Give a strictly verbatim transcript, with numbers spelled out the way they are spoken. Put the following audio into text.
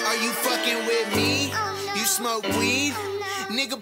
Are you fucking with me? You smoke weed? Nigga,